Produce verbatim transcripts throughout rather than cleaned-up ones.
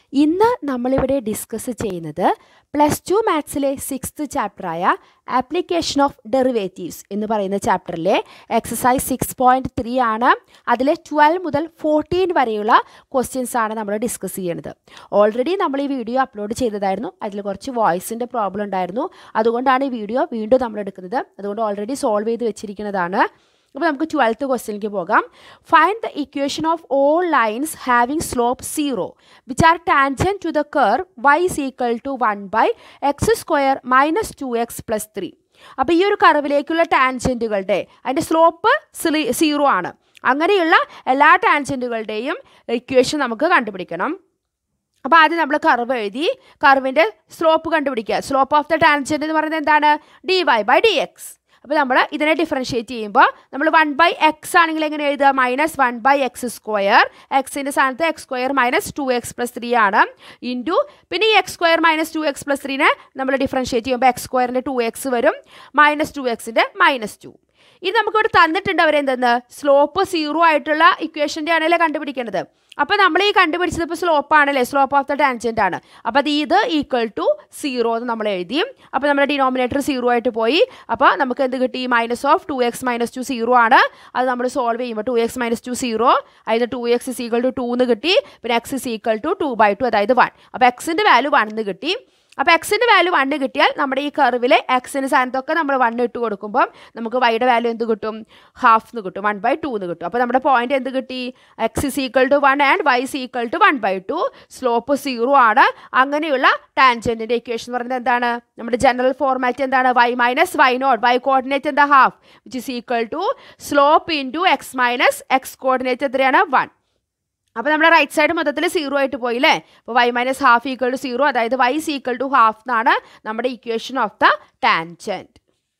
ഇന്ന് നമ്മളിവിടെ ഡിസ്കസ് ചെയ്യുന്നത് പ്ലസ് ടു മാത്സിലെ സിക്സ്ത് ചാപ്റ്ററായ ആപ്ലിക്കേഷൻ ഓഫ് ഡെറിവേറ്റീവ്സ് എന്ന് പറയുന്ന ചാപ്റ്ററിലെ എക്സസൈസ് സിക്സ് പോയിൻറ്റ് ത്രീ ആണ്. അതിലെ ട്വൽവ് മുതൽ ഫോർട്ടീൻ വരെയുള്ള ക്വസ്റ്റ്യൻസ് ആണ് നമ്മൾ ഡിസ്കസ് ചെയ്യുന്നത്. ഓൾറെഡി നമ്മൾ ഈ വീഡിയോ അപ്ലോഡ് ചെയ്തതായിരുന്നു. അതിൽ കുറച്ച് വോയിസിൻ്റെ പ്രോബ്ലം ഉണ്ടായിരുന്നു. അതുകൊണ്ടാണ് ഈ വീഡിയോ വീണ്ടും നമ്മൾ എടുക്കുന്നത്. അതുകൊണ്ട് ഓൾറെഡി സോൾവ് ചെയ്ത് വെച്ചിരിക്കുന്നതാണ്. അപ്പോൾ നമുക്ക് ട്വൽത്ത് ക്വസ്റ്റ്യനിലേക്ക് പോകാം. Find the equation of all lines having slope zero which are tangent to the curve y is equal to one by x square minus two x plus three. അപ്പോൾ ഈ ഒരു കർവിലേക്കുള്ള ടാൻജൻറ്റുകളുടെ അതിൻ്റെ സ്ലോപ്പ് സീറോ ആണ്. അങ്ങനെയുള്ള എല്ലാ ടാൻജൻറ്റുകളുടെയും equation നമുക്ക് കണ്ടുപിടിക്കണം. അപ്പോൾ ആദ്യം നമ്മൾ കർവ് എഴുതി കർവിൻ്റെ സ്ലോപ്പ് കണ്ടുപിടിക്കുക. സ്ലോപ്പ് ഓഫ് ദ ടാൻജൻറ്റ് എന്ന് പറയുന്നത് എന്താണ്? D y by d x. അപ്പോൾ നമ്മൾ ഇതിനെ ഡിഫറൻഷ്യേറ്റ് ചെയ്യുമ്പോൾ നമ്മൾ വൺ ബൈ എക്സ് ആണെങ്കിൽ എങ്ങനെ എഴുതുക? Minus one by x square, എക്സിൻ്റെ സ്ഥാനത്ത് x square minus two x plus three ആണ്. ഇൻറ്റു പിന്നെ ഈ x square minus two x plus ത്രീനെ നമ്മൾ ഡിഫറൻഷ്യേറ്റ് ചെയ്യുമ്പോൾ എക്സ് സ്ക്വയറിൻ്റെ ടു എക്സ് വരും, മൈനസ് ടു എക്സിൻ്റെ മൈനസ് ടു. ഇത് നമുക്കിവിടെ തന്നിട്ടുണ്ട് അവരെന്തെന്ന്? സ്ലോപ്പ് സീറോ ആയിട്ടുള്ള ഇക്വേഷൻ്റെ ആണല്ലേ കണ്ടുപിടിക്കേണ്ടത്. അപ്പോൾ നമ്മൾ ഈ കണ്ടുപിടിച്ചത് ഇപ്പോൾ സ്ലോപ്പ് ആണല്ലേ, സ്ലോപ്പ് ഓഫ് ദ ടാൻജൻറ്റ് ആണ്. അപ്പോൾ അത് ഇത് ഈക്വൽ ടു സീറോ എന്ന് നമ്മൾ എഴുതി. അപ്പോൾ നമ്മുടെ ഡിനോമിനേറ്റർ സീറോ ആയിട്ട് പോയി. അപ്പോൾ നമുക്ക് എന്ത് കിട്ടി? Minus of two x minus two zero ആണ്. അത് നമ്മൾ സോൾവ് ചെയ്യുമ്പോൾ two x minus two zero, അതായത് two x is equal to two എന്ന് കിട്ടി. പിന്നെ x is equal to two by two, അതായത് വൺ. അപ്പോൾ എക്സിൻ്റെ വാല്യൂ വൺ എന്ന് കിട്ടി. അപ്പോൾ എക്സിൻ്റെ വാല്യൂ വണ്ണ് കിട്ടിയാൽ നമ്മുടെ ഈ കർവിലെ എക്സിൻ്റെ സ്ഥാനത്തൊക്കെ നമ്മൾ വൺ ഇട്ട് കൊടുക്കുമ്പം നമുക്ക് വൈയുടെ വാല്യൂ എന്ത് കിട്ടും? ഹാഫ് എന്ന് കിട്ടും, വൺ ബൈ ടു എന്ന് കിട്ടും. അപ്പോൾ നമ്മുടെ പോയിന്റ് എന്ത് കിട്ടി? X is equal to one and y is equal to one by two. Slope zero ആണ്. അങ്ങനെയുള്ള ടാൻജൻറ്റിൻ്റെ ഇക്വേഷൻ എന്ന് പറയുന്നത് എന്താണ്? നമ്മുടെ ജനറൽ ഫോർമാറ്റ് എന്താണ്? Y minus y nought, y coordinate എന്താ? Half, which is equal to slope into x minus x coordinate എത്രയാണ്? വൺ. അപ്പോൾ നമ്മുടെ റൈറ്റ് സൈഡ് മൊത്തത്തിൽ സീറോ ആയിട്ട് പോയില്ലേ. അപ്പോൾ y minus half equal to zero, അതായത് y is equal to half എന്നാണ് നമ്മുടെ ഇക്വേഷൻ ഓഫ് ദ ടാൻജൻറ്റ്.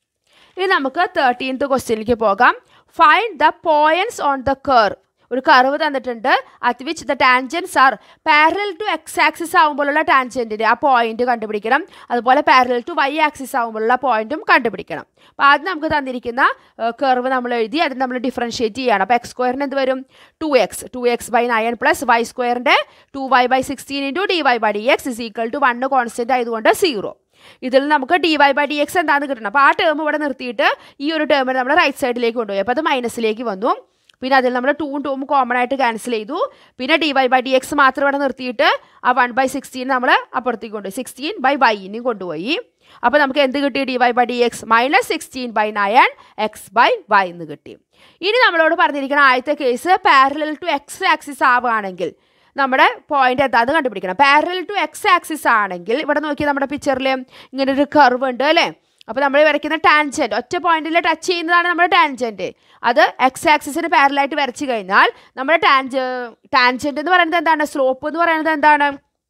ഇനി നമുക്ക് തേർട്ടീൻത്ത് ക്വസ്റ്റ്യനിലേക്ക് പോകാം. Find the points on the curve. ഒരു കർവ് തന്നിട്ടുണ്ട്. At which the tangents are parallel to x axis ആകുമ്പോഴുള്ള ടാൻജൻറ്റിൻ്റെ ആ പോയിന്റ് കണ്ടുപിടിക്കണം. അതുപോലെ പാരലൽ ടു വൈ ആക്സിസ് ആകുമ്പോഴുള്ള പോയിന്റും കണ്ടുപിടിക്കണം. അപ്പോൾ ആദ്യം നമുക്ക് തന്നിരിക്കുന്ന കർവ് നമ്മൾ എഴുതി അതിന് നമ്മൾ ഡിഫറൻഷ്യേറ്റ് ചെയ്യുകയാണ്. അപ്പോൾ എക്സ് സ്ക്വയറിന് എന്ത് വരും? Two x two x by nine plus y സ്ക്വയറിൻ്റെ two y by sixteen into d y by d x is equal to one constant ആയതുകൊണ്ട് സീറോ. ഇതിൽ നമുക്ക് d y by d x എന്താണെന്ന് കിട്ടണം. അപ്പോൾ ആ ടേം ഇവിടെ നിർത്തിയിട്ട് ഈ ഒരു ടേമിനെ നമ്മൾ റൈറ്റ് സൈഡിലേക്ക് കൊണ്ടുപോയി. അപ്പോൾ അത് മൈനസിലേക്ക് വന്നു. പിന്നെ അതിൽ നമ്മൾ ടൂവും ടൂവും കോമൺ ആയിട്ട് ക്യാൻസൽ ചെയ്തു. പിന്നെ d y by d x മാത്രം ഇവിടെ നിർത്തിയിട്ട് ആ വൺ ബൈ സിക്സ്റ്റീൻ നമ്മൾ അപ്പുറത്തേക്ക് കൊണ്ടുപോയി, സിക്സ്റ്റീൻ ബൈ വൈനും കൊണ്ടുപോയി. അപ്പോൾ നമുക്ക് എന്ത് കിട്ടി? D y by d x minus sixteen by nine x by y എന്ന് കിട്ടി. ഇനി നമ്മളോട് പറഞ്ഞിരിക്കുന്ന ആദ്യത്തെ case parallel to x axis ആവുകയാണെങ്കിൽ നമ്മുടെ പോയിന്റ് എന്താണെന്ന് കണ്ടുപിടിക്കണം. പാരലൽ ടു എക്സ് ആക്സിസ് ആണെങ്കിൽ ഇവിടെ നോക്കിയാൽ നമ്മുടെ പിക്ചറിൽ ഇങ്ങനെ ഒരു കർവ് ഉണ്ട് അല്ലേ. അപ്പോൾ നമ്മൾ വരയ്ക്കുന്ന ടാൻജൻറ്റ് ഒറ്റ പോയിന്റിൽ ടച്ച് ചെയ്യുന്നതാണ് നമ്മുടെ ടാൻജൻറ്റ്. അത് എക്സ് ആക്സിസിന് പാരലായിട്ട് വരച്ച് കഴിഞ്ഞാൽ നമ്മുടെ ടാൻജ ടാൻജൻറ്റ് എന്ന് പറയുന്നത് എന്താണ്? സ്ലോപ്പ് എന്ന് പറയുന്നത് എന്താണ്?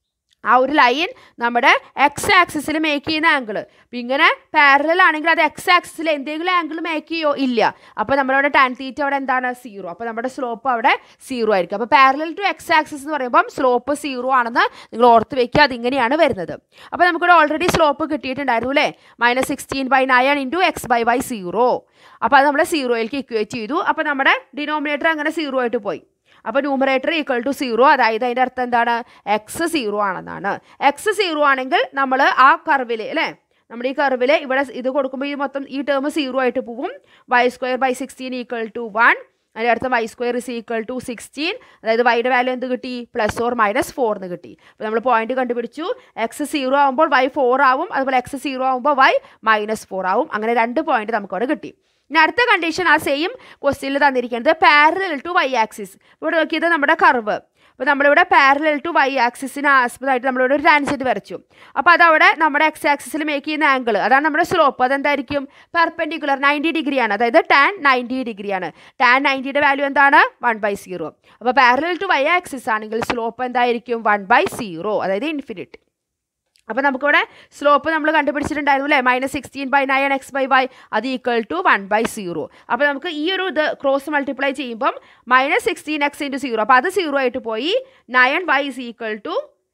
ആ ഒരു ലൈൻ നമ്മുടെ എക്സ് ആക്സിസിൽ മേക്ക് ചെയ്യുന്ന ആംഗിൾ. അപ്പം ഇങ്ങനെ പാരലൽ ആണെങ്കിൽ അത് എക്സ് ആക്സിസിൽ എന്തെങ്കിലും ആംഗിൾ മേക്ക് ചെയ്യോ? ഇല്ല. അപ്പോൾ നമ്മളവിടെ ടാൻ തീറ്റ അവിടെ എന്താണ്? സീറോ. അപ്പോൾ നമ്മുടെ സ്ലോപ്പ് അവിടെ സീറോ ആയിരിക്കും. അപ്പോൾ പാരലൽ ടു എക്സ് ആക്സിസ് എന്ന് പറയുമ്പം സ്ലോപ്പ് സീറോ ആണെന്ന് നിങ്ങൾ ഓർത്ത് വെക്കുക. അതിങ്ങനെയാണ് വരുന്നത്. അപ്പോൾ നമുക്കിവിടെ ഓൾറെഡി സ്ലോപ്പ് കിട്ടിയിട്ടുണ്ടായിരുന്നു അല്ലേ. Minus sixteen by nine into x by y zero. അപ്പോൾ അത് നമ്മൾ സീറോയിലേക്ക് ഇക്വേറ്റ് ചെയ്തു. അപ്പോൾ നമ്മുടെ ഡിനോമിനേറ്റർ അങ്ങനെ സീറോ ആയിട്ട് പോയി. അപ്പോൾ ന്യൂമറേറ്റർ ഈക്വൽ ടു സീറോ, അതായത് അതിൻ്റെ അർത്ഥം എന്താണ്? എക്സ് സീറോ ആണെന്നാണ്. എക്സ് സീറോ ആണെങ്കിൽ നമ്മൾ ആ കർവിൽ അല്ലേ, നമ്മുടെ ഈ കർവിൽ ഇവിടെ ഇത് കൊടുക്കുമ്പോൾ ഈ മൊത്തം ഈ ടേം സീറോ ആയിട്ട് പോവും. Y square by sixteen equal to one. അതിൻ്റെ അടുത്ത y square is equal to sixteen, അതായത് വൈയുടെ വാല്യൂ എന്ത് കിട്ടി? പ്ലസ് ഓർ മൈനസ് ഫോർ എന്ന് കിട്ടി. അപ്പോൾ നമ്മൾ പോയിന്റ് കണ്ടുപിടിച്ചു. എക്സ് സീറോ ആകുമ്പോൾ വൈ ഫോർ ആവും, അതുപോലെ എക്സ് സീറോ ആകുമ്പോൾ വൈ മൈനസ് ഫോർ ആവും. അങ്ങനെ രണ്ട് പോയിന്റ് നമുക്കവിടെ കിട്ടി. ഇനി അടുത്ത കണ്ടീഷൻ ആ സെയിം ക്വസ്റ്റ്യനിൽ തന്നിരിക്കുന്നത് പാരലൽ ടു വൈ ആക്സിസ്. ഇവിടെ നോക്കിയത് നമ്മുടെ കർവ്. അപ്പോൾ നമ്മളിവിടെ പാരലൽ ടു വൈ ആക്സിസിന് ആസ്പദമായിട്ട് നമ്മളിവിടെ ഒരു ടാൻജൻറ്റ് വരച്ചു. അപ്പോൾ അതവിടെ നമ്മുടെ എക്സ് ആക്സിസിൽ മേക്ക് ചെയ്യുന്ന ആംഗിൾ അതാണ് നമ്മുടെ സ്ലോപ്പ്. അതെന്തായിരിക്കും? പെർപെൻഡിക്കുലർ നയൻറ്റി ഡിഗ്രിയാണ്, അതായത് ടാൻ നയൻറ്റി ഡിഗ്രിയാണ്. ടാൻ നയൻറ്റിയുടെ വാല്യൂ എന്താണ്? One by zero. അപ്പോൾ പാരലൽ ടു വൈ ആക്സിസ് ആണെങ്കിൽ സ്ലോപ്പ് എന്തായിരിക്കും? വൺ ബൈ സീറോ, അതായത് ഇൻഫിനിറ്റ്. അപ്പോൾ നമുക്കിവിടെ സ്ലോപ്പ് നമ്മൾ കണ്ടുപിടിച്ചിട്ടുണ്ടായിരുന്നു അല്ലേ. Minus sixteen by nine x by y അത് equal to one by zero. അപ്പോൾ നമുക്ക് ഈ ഒരു ഇത് ക്രോസ് മൾട്ടിപ്ലൈ ചെയ്യുമ്പം minus sixteen x into zero, അപ്പോൾ അത് സീറോ ആയിട്ട് പോയി. Nine y is equal to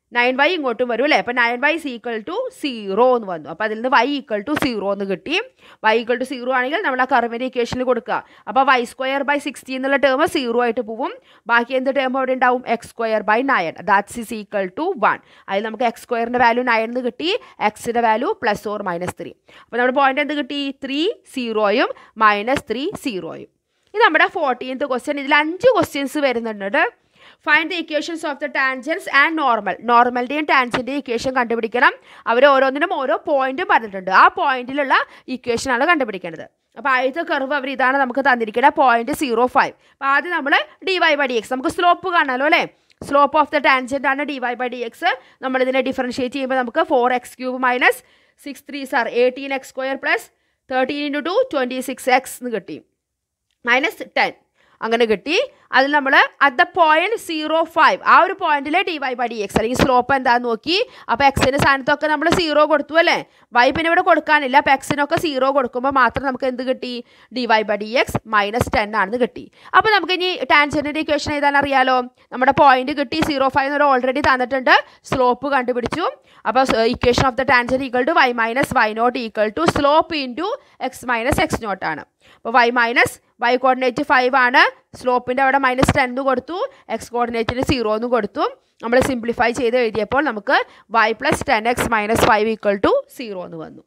nine Y ഇങ്ങോട്ടും വരും അല്ലേ. അപ്പോൾ nine y is equal to zero എന്ന് വന്നു. അപ്പോൾ അതിൽ നിന്ന് y equal to സീറോ എന്ന് കിട്ടി. y equal to സീറോ ആണെങ്കിൽ നമ്മൾ ആ കർവിൻ്റെ ഇക്വേഷനിൽ കൊടുക്കുക. അപ്പോൾ വൈ സ്ക്വയർ ബൈ സിക്സ്റ്റി എന്നുള്ള ടേം സീറോ ആയിട്ട് പോവും. ബാക്കി എന്ത് ടേം അവിടെ ഉണ്ടാവും? X square by nine, that's is equal to one. അതിൽ നമുക്ക് എക്സ് സ്ക്വയറിൻ്റെ വാല്യൂ നയൻ എന്ന് കിട്ടി, എക്സിൻ്റെ value plus or minus three. അപ്പോൾ നമ്മുടെ പോയിന്റ് എന്ത് കിട്ടി? ത്രീ സീറോയും മൈനസ് ത്രീ സീറോയും. ഇത് നമ്മുടെ ഫോർട്ടീൻത്ത് ക്വസ്റ്റ്യൻ. ഇതിൽ അഞ്ച് ക്വസ്റ്റ്യൻസ് വരുന്നുണ്ട്. Find the equations of the tangents and normal. നോർമലിൻ്റെയും ടാൻജൻ്റെയും ഇക്വേഷൻ കണ്ടുപിടിക്കണം. അവർ ഓരോന്നിനും ഓരോ പോയിന്റും പറഞ്ഞിട്ടുണ്ട്. ആ പോയിന്റിലുള്ള ഇക്വേഷനാണ് കണ്ടുപിടിക്കേണ്ടത്. അപ്പോൾ ആദ്യത്തെ കർവ് അവർ ഇതാണ് നമുക്ക് തന്നിരിക്കുന്നത്, പോയിന്റ് സീറോ ഫൈവ്. അപ്പോൾ ആദ്യം നമ്മൾ d y by d x, നമുക്ക് സ്ലോപ്പ് കാണാമല്ലോ അല്ലേ. സ്ലോപ്പ് ഓഫ് ദ ടാൻജൻ്റ് ആണ് d y by d x. നമ്മളിതിനെ ഡിഫറൻഷിയേറ്റ് ചെയ്യുമ്പോൾ നമുക്ക് four x cube minus six three sir eighteen x square plus thirteen into two twenty six x എന്ന് കിട്ടി, minus ten അങ്ങനെ കിട്ടി. അതിൽ നമ്മൾ at the point zero five ആ ഒരു പോയിന്റിലെ d y by d x അല്ലെങ്കിൽ സ്ലോപ്പ് എന്താണെന്ന് നോക്കി. അപ്പോൾ എക്സിൻ്റെ സ്ഥാനത്തൊക്കെ നമ്മൾ സീറോ കൊടുത്തു അല്ലേ. വൈ പിന്നെ ഇവിടെ കൊടുക്കാനില്ല. അപ്പോൾ എക്സിനൊക്കെ സീറോ കൊടുക്കുമ്പോൾ മാത്രം നമുക്ക് എന്ത് കിട്ടി? D y by d x minus ten ആണെന്ന് കിട്ടി. അപ്പോൾ നമുക്ക് ഇനി ടാൻജൻറ്റിൻ്റെ ഇക്വേഷൻ എഴുതാൻ അറിയാലോ. നമ്മുടെ പോയിന്റ് കിട്ടി സീറോ ഫൈവ് എന്നൊരു ഓൾറെഡി തന്നിട്ടുണ്ട്. സ്ലോപ്പ് കണ്ടുപിടിച്ചു. അപ്പോൾ equation of the tangent equal to y minus y naught equal to slope into x minus x naught ആണ്. അപ്പോൾ y minus y coordinate five ആണ്, സ്ലോപ്പിൻ്റെ അവിടെ മൈനസ് ടെൻ എന്ന് കൊടുത്തു, എക്സ് കോർഡിനേറ്റിന് സീറോ എന്ന് കൊടുത്തു. നമ്മൾ സിംപ്ലിഫൈ ചെയ്ത് എഴുതിയപ്പോൾ നമുക്ക് y plus ten x minus five equal to zero എന്ന് വന്നു.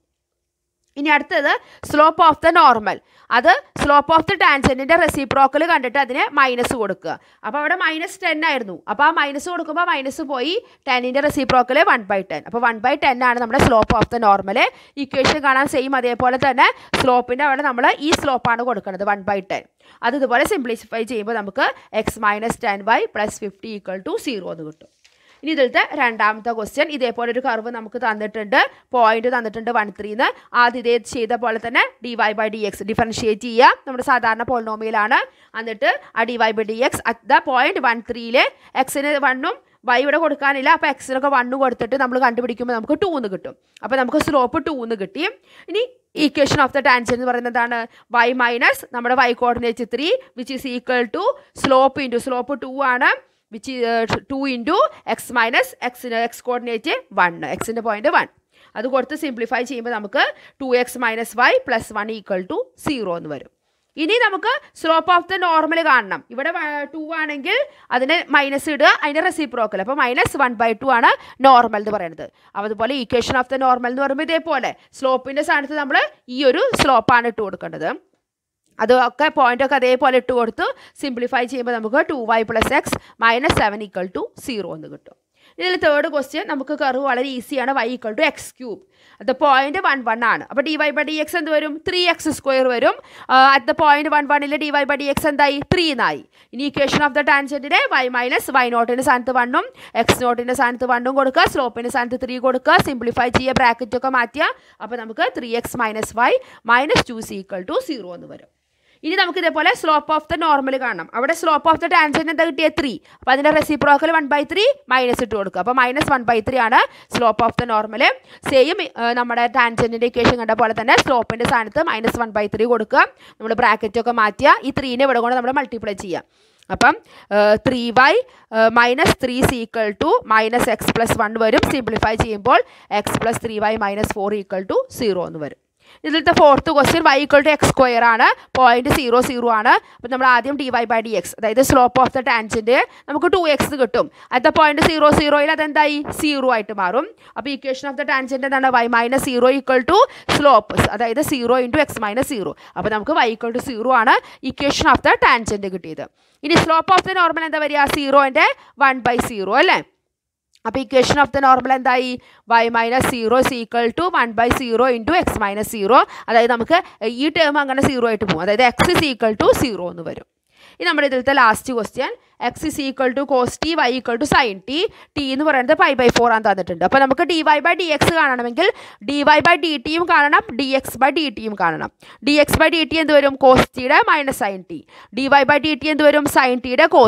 ഇനി അടുത്തത് സ്ലോപ്പ് ഓഫ് ദ നോർമൽ. അത് സ്ലോപ്പ് ഓഫ് ദ ടാൻജൻറ്റിൻ്റെ റെസിപ്രോക്കൽ കണ്ടിട്ട് അതിന് മൈനസ് കൊടുക്കുക. അപ്പോൾ അവിടെ മൈനസ് ടെൻ ആയിരുന്നു. അപ്പോൾ ആ മൈനസ് കൊടുക്കുമ്പോൾ മൈനസ് പോയി, ടെന്നിൻ്റെ റെസിപ്രോക്കൽ വൺ ബൈ ടെൻ. അപ്പോൾ വൺ ബൈ ടെൻ ആണ് നമ്മുടെ slope of the normal. Equation കാണാൻ സെയിം അതേപോലെ തന്നെ സ്ലോപ്പിൻ്റെ അവിടെ നമ്മൾ ഈ സ്ലോപ്പാണ് കൊടുക്കുന്നത്, വൺ ബൈ ടെൻ. അത് ഇതുപോലെ സിംപ്ലിഫൈ ചെയ്യുമ്പോൾ നമുക്ക് x minus ten y plus fifty equal to zero എന്ന് കിട്ടും. ഇനി ഇതിലത്തെ രണ്ടാമത്തെ ക്വസ്റ്റ്യൻ, ഇതേപോലെ ഒരു കർവ് നമുക്ക് തന്നിട്ടുണ്ട്, പോയിന്റ് തന്നിട്ടുണ്ട് വൺ ത്രീന്ന്. ആദ്യം ഇതേ ചെയ്ത പോലെ തന്നെ d y by d x differentiate ചെയ്യുക. നമ്മുടെ സാധാരണ പോളിനോമിയലാണ്. എന്നിട്ട് ആ d y by d x at the point one ത്രീയിൽ എക്സിന് വണ്ണും വൈ ഇവിടെ കൊടുക്കാനില്ല. അപ്പോൾ എക്സിനൊക്കെ വണ്ണ് കൊടുത്തിട്ട് നമ്മൾ കണ്ടുപിടിക്കുമ്പോൾ നമുക്ക് ടൂ എന്ന് കിട്ടും. അപ്പോൾ നമുക്ക് സ്ലോപ്പ് ടൂ എന്ന് കിട്ടി. ഇനി ഇക്വേഷൻ ഓഫ് ദ ടാൻജൻറ്റ് എന്ന് പറയുന്നത് എന്താണ്? വൈ മൈനസ് നമ്മുടെ y coordinate three which is equal to slope into slope two ആണ്, which two into x minus എക്സിന് എക്സ് കോർഡിനേറ്റ് വൺ, എക്സിൻ്റെ പോയിന്റ് വൺ. അത് കൊടുത്ത് സിംപ്ലിഫൈ ചെയ്യുമ്പോൾ നമുക്ക് two x minus y plus one equal to zero എന്ന് വരും. ഇനി നമുക്ക് സ്ലോപ്പ് ഓഫ് ദ നോർമൽ കാണണം. ഇവിടെ ടു ആണെങ്കിൽ അതിന് മൈനസ് ഇടുക, അതിൻ്റെ റെസിപ്രോക്കൽ. അപ്പോൾ മൈനസ് വൺ ബൈ ടു ആണ് നോർമൽ എന്ന് പറയുന്നത്. അതുപോലെ ഇക്വേഷൻ ഓഫ് ദ നോർമൽ എന്ന് പറയുമ്പോൾ ഇതേപോലെ സ്ലോപ്പിൻ്റെ സ്ഥാനത്ത് നമ്മൾ ഈ ഒരു സ്ലോപ്പാണ് ഇട്ട് കൊടുക്കേണ്ടത്. അതൊക്കെ പോയിൻ്റൊക്കെ അതേപോലെ ഇട്ട് കൊടുത്ത് സിംപ്ലിഫൈ ചെയ്യുമ്പോൾ നമുക്ക് two y plus x minus seven equal to zero എന്ന് കിട്ടും. ഇതിൽ തേർഡ് ക്വസ്റ്റ്യൻ നമുക്ക് കർവ് വളരെ ഈസിയാണ്, y equal to x cube. അത് പോയിന്റ് വൺ വൺ ആണ്. അപ്പോൾ d y by d x എന്ത് വരും? ത്രീ എക്സ് സ്ക്വയർ വരും. അറ്റ് ദ പോയിന്റ് വൺ വണ്ണിൽ d y by d x എന്തായി? ത്രീ എന്നായി. ഇനി ഇക്വേഷൻ ഓഫ് ദ ടാൻജൻറ്റിനെ വൈ മൈനസ് വൈ നോട്ടിൻ്റെ സ്ഥാനത്ത് വണ്ണും എക്സ് നോട്ടിൻ്റെ സ്ഥാനത്ത് വണ്ണും കൊടുക്കുക, സ്ലോപ്പിൻ്റെ സ്ഥാനത്ത് ത്രീ കൊടുക്കുക, സിംപ്ലിഫൈ ചെയ്യുക, ബ്രാക്കറ്റൊക്കെ മാറ്റുക. അപ്പോൾ നമുക്ക് three x minus y minus two is equal to zero എന്ന് വരും. ഇനി നമുക്ക് ഇതേപോലെ സ്ലോപ്പ് ഓഫ് ദ നോർമൽ കാണണം. അവിടെ സ്ലോപ്പ് ഓഫ് ദ ടാൻജൻറ്റ് എന്താ കിട്ടിയ? ത്രീ. അപ്പോൾ അതിൻ്റെ reciprocal one by three minus ഇട്ട് കൊടുക്കുക. അപ്പോൾ മൈനസ് വൺ ബൈ ത്രീ ആണ് slope of the normal. Same നമ്മുടെ ടാൻജൻറ്റിൻ്റെ ഇക്വേഷൻ കണ്ട പോലെ തന്നെ സ്ലോപ്പിൻ്റെ സ്ഥാനത്ത് മൈനസ് വൺ ബൈ ത്രീ കൊടുക്കുക, നമ്മൾ ബ്രാക്കറ്റൊക്കെ മാറ്റുക, ഈ ത്രീനെ ഇവിടെ കൊണ്ട് നമ്മൾ മൾട്ടിപ്ലൈ ചെയ്യുക. അപ്പം three y minus three is equal to minus x plus one വരും. സിംപ്ലിഫൈ ചെയ്യുമ്പോൾ x plus three y minus four equal to zero എന്ന് വരും. ഇതിലത്തെ fourth question y equal to x square ആണ്, പോയിന്റ് സീറോ സീറോ ആണ്. അപ്പോൾ നമ്മൾ ആദ്യം d y by d x, അതായത് സ്ലോപ്പ് ഓഫ് ദ ടാൻജൻറ്റ് നമുക്ക് ടു എക്സ് കിട്ടും. അറ്റ് ദ പോയിന്റ് സീറോ സീറോയിൽ അതെന്തായി? സീറോ ആയിട്ട് മാറും. അപ്പോൾ ഇക്വേഷൻ ഓഫ് ദ ടാൻജൻറ്റ് എന്താണ്? Y minus zero equal to slope, അതായത് zero into x minus zero. അപ്പോൾ നമുക്ക് വൈ ഈക്വൽ ടു സീറോ ആണ് ഇക്വേഷൻ ഓഫ് ദ ടാൻജൻറ്റ് കിട്ടിയത്. ഇനി സ്ലോപ്പ് ഓഫ് ദ നോർമൽ എന്താ വരിക? സീറോൻ്റെ വൺ ബൈ സീറോ അല്ലേ. അപ്പോൾ ഇക്വേഷൻ ഓഫ് ദ നോർമൽ എന്തായി? Y minus zero is equal to one by zero into x minus zero. അതായത് നമുക്ക് ഈ ടേം അങ്ങനെ സീറോ ആയിട്ട് പോകും, അതായത് x is equal to zero എന്ന് വരും. ഇനി നമ്മുടെ ഇതിലത്തെ last question, x is equal to cos t y equal to sine t. T എന്ന് പറയുന്നത് പൈ ബൈ ഫോർ ആണ് തന്നിട്ടുണ്ട്. അപ്പോൾ നമുക്ക് d y by d x കാണണമെങ്കിൽ ഡി വൈ ബൈ ഡി ടിയും കാണണം, ഡി എക്സ് ബൈ ഡി ടിയും കാണണം. D x by d t എന്ത് വരും? കോസ് ടിയുടെ minus sine t. D y by d t എന്ത് വരും? സൈൻ ടിയുടെ കോസ് ടി.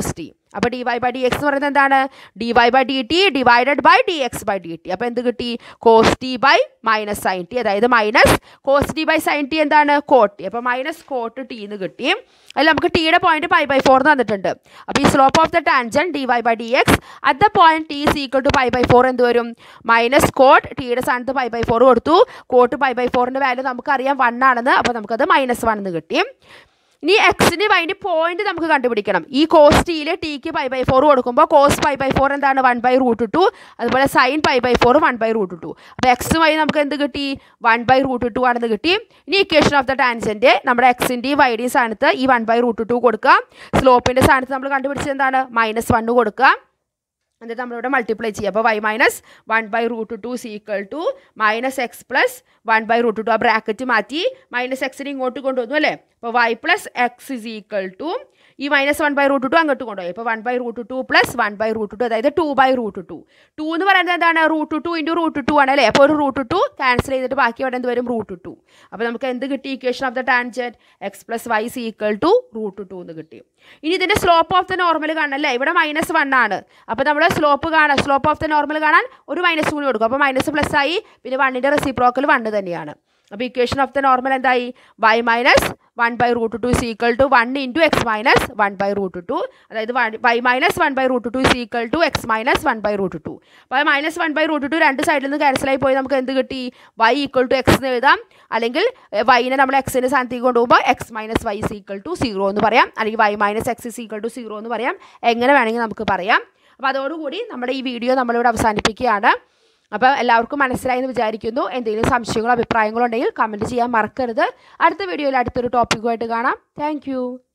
അപ്പോൾ d y by d x എന്ന് പറയുന്നത് എന്താണ്? D y by d t divided by d x by d t. അപ്പോൾ എന്ത് കിട്ടി? Cos t by minus sine t, അതായത് minus cos t by sine t എന്താണ്? Cot t. അപ്പോൾ minus cot t എന്ന് കിട്ടി. അതിൽ നമുക്ക് ടിയുടെ പോയിന്റ് പൈ ബൈ ഫോർ എന്ന് തന്നിട്ടുണ്ട്. അപ്പോൾ ഈ slope of the tangent d y by d x at the point t is equal to pi by four എന്ത് വരും? മൈനസ് കോട്ട് ടിയുടെ സ്ഥാനത്ത് പൈ ബൈ ഫോർ കൊടുത്തു. കോട്ട് പൈ ബൈ ഫോറിൻ്റെ വാല്യൂ നമുക്കറിയാം വൺ ആണെന്ന്. അപ്പോൾ നമുക്കത് മൈനസ് വൺ എന്ന് കിട്ടി. ഇനി എക്സിന് വൈൻ്റെ പോയിന്റ് നമുക്ക് കണ്ടുപിടിക്കണം. ഈ കോസ് ടിയിൽ ടിക്ക് പൈ ബൈ ഫോർ കൊടുക്കുമ്പോൾ കോസ് പൈ ബൈ ഫോർ എന്താണ്? One by root two. അതുപോലെ sine pi by four one by root two. അപ്പോൾ എക്സ് വൈ നമുക്ക് എന്ത് കിട്ടി? വൺ ബൈ റൂട്ട് ടു ആണെന്ന് കിട്ടി. ഇനി ഇക്വേഷൻ ഓഫ് ദ ടാൻജന്റ് നമ്മുടെ എക്സിൻ്റെയും വൈയുടെയും സ്ഥാനത്ത് ഈ വൺ ബൈ റൂട്ട് ടു കൊടുക്കുക. സ്ലോപ്പിൻ്റെ സ്ഥാനത്ത് നമ്മൾ കണ്ടുപിടിച്ചത് എന്താണ്? മൈനസ് വണ്ണ് കൊടുക്കുക. എന്നിട്ട് നമ്മളിവിടെ മൾട്ടിപ്ലൈ ചെയ്യുക. അപ്പോൾ y minus one by root two is equal to minus x plus one by root two. ആ ബ്രാക്കറ്റ് മാറ്റി മൈനസ് എക്സിന് ഇങ്ങോട്ട് കൊണ്ടുവന്നു അല്ലേ? അപ്പോൾ y plus x is equal to ഈ minus one by root two അങ്ങോട്ട് കൊണ്ടുപോയി. അപ്പോൾ one by root two plus one by root two, അതായത് two by root two. Two എന്ന് പറയുന്നത് എന്താണ്? Root two into root two ആണ് അല്ലേ? അപ്പോൾ ഒരു റൂട്ട് ടു ക്യാൻസൽ ചെയ്തിട്ട് ബാക്കി അവിടെ എന്ത് വരും? Root two. അപ്പോൾ നമുക്ക് എന്ത് കിട്ടി? Equation of the tangent x plus y is equal to root two എന്ന് കിട്ടി. ഇനി ഇതിൻ്റെ സ്ലോപ്പ് ഓഫ് ദ നോർമൽ കാണണം അല്ലേ? ഇവിടെ മൈനസ് വൺ ആണ്. അപ്പോൾ നമ്മൾ സ്ലോപ്പ് കാണാൻ സ്ലോപ്പ് ഓഫ് ദ നോർമൽ കാണാൻ ഒരു മൈനസ് കൂടി കൊടുക്കും. അപ്പോൾ മൈനസ് പ്ലസ് ആയി. പിന്നെ വണ്ണിൻ്റെ റെസിപ്രോക്കൽ വണ്ണ് തന്നെയാണ്. അപ്പോൾ ഇക്വേഷൻ ഓഫ് ദ നോർമൽ എന്തായി? Y minus one by root two is equal to one into x minus one by root two, അതായത് y minus one by root two is equal to x minus one by root two. അപ്പോൾ minus one by root two രണ്ട് സൈഡിൽ നിന്ന് ക്യാൻസലായി പോയി. നമുക്ക് എന്ത് കിട്ടി? Y equal to X എന്ന് എഴുതാം. അല്ലെങ്കിൽ വൈനെ നമ്മൾ എക്സിൻ്റെ സ്ഥാനത്തേക്ക് കൊണ്ടുപോകുമ്പോൾ x minus y is equal to zero എന്ന് പറയാം. അല്ലെങ്കിൽ y minus x is equal to zero എന്ന് പറയാം. എങ്ങനെ വേണമെങ്കിൽ നമുക്ക് പറയാം. അപ്പോൾ അതോടുകൂടി നമ്മുടെ ഈ വീഡിയോ നമ്മളിവിടെ അവസാനിപ്പിക്കുകയാണ്. അപ്പോൾ എല്ലാവർക്കും മനസ്സിലായി എന്ന് വിചാരിക്കുന്നു. എന്തെങ്കിലും സംശയങ്ങളോ അഭിപ്രായങ്ങളോ ഉണ്ടെങ്കിൽ കമൻറ്റ് ചെയ്യാൻ മറക്കരുത്. അടുത്ത വീഡിയോയിൽ അടുത്തൊരു ടോപ്പിക്കുമായിട്ട് കാണാം. താങ്ക്